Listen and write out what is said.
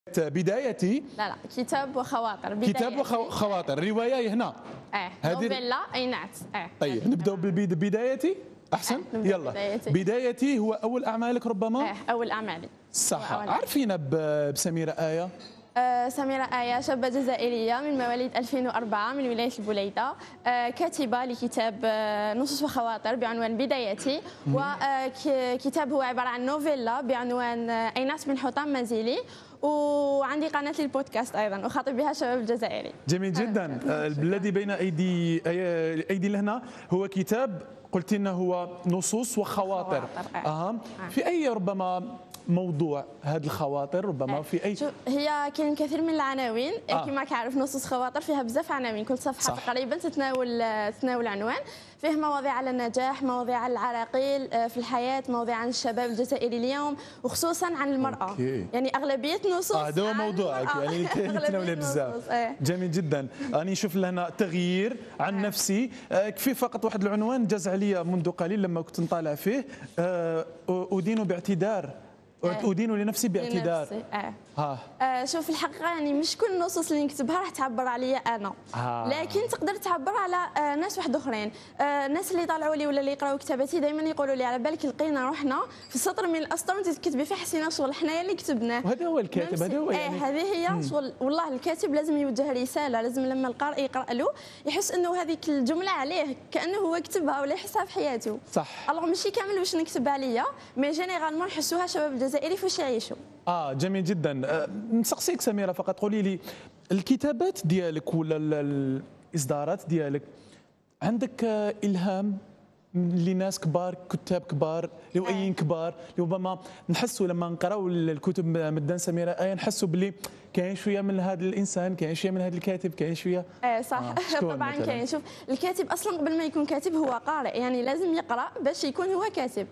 بدايتي. لا كتاب وخواطر. كتاب وخواطر، رواية هنا. نوفيلا أي نعت. طيب نبدأ بدايتي أحسن. يلا بدايتي هو أول أعمالك ربما. أول أعمالي صح. عرفينا بسميرة آية. سميرة آية شابة جزائرية من مواليد 2004 من ولاية البليدة، كاتبة لكتاب نصوص وخواطر بعنوان بدايتي، وكتاب هو عبارة عن نوفيلا بعنوان أيناس من حطام منزلي، وعندي قناة للبودكاست أيضا أخاطب بها الشباب الجزائري. جميل جدا. الذي بين أيدي لهنا هو كتاب قلت لنا هو نصوص وخواطر. في أي ربما موضوع هذه الخواطر ربما في اي هي كاين كثير من العناوين كما كعرف نصوص خواطر فيها بزاف عناوين، كل صفحه تقريبا تتناول عنوان، فيه مواضيع على النجاح، مواضيع على العراقيل في الحياه، مواضيع عن الشباب الجزائري اليوم وخصوصا عن المراه. يعني اغلبيه نصوص هذا هو موضوعك يعني تناول بزاف. جميل جدا. راني نشوف لهنا تغيير عن نفسي، كفي فقط واحد العنوان جاز عليا منذ قليل لما كنت نطالع فيه، أدين باعتذار، أدين لنفسي باعتذار. شوف الحقيقه يعني مش كل النصوص اللي نكتبها راح تعبر عليا انا، لكن تقدر تعبر على ناس واحد اخرين. الناس اللي طالعوا لي ولا اللي يقراوا كتاباتي دائما يقولوا لي على بالك لقينا روحنا في السطر من الاسطر وانت تكتبي فيه، حسينا شغل حنايا اللي كتبناه. وهذا هو الكاتب، هذا هو يعني هذه هي شغل. والله الكاتب لازم يوجه رساله، لازم لما القارئ يقرا له يحس انه هذيك الجمله عليه كانه هو كتبها ولا يحسها في حياته. صح. الوغ ماشي كامل واش نكتب عليا، مي جينيرالمون نحسوها شباب الجزائري فاش يعيشوا. جميل جدا. نسقسيك سميرة فقط قولي لي الكتابات ديالك ولا الإصدارات ديالك عندك إلهام لناس كبار، كتاب كبار، لوئيين كبار، ربما نحسوا لما نقراو الكتب مدان سميرة آية نحسوا باللي كاين شويه من هذا الانسان، كاين شويه من هذا الكاتب، كاين شويه. صح. طبعا كاين. شوف الكاتب اصلا قبل ما يكون كاتب هو قارئ، يعني لازم يقرا باش يكون هو كاتب.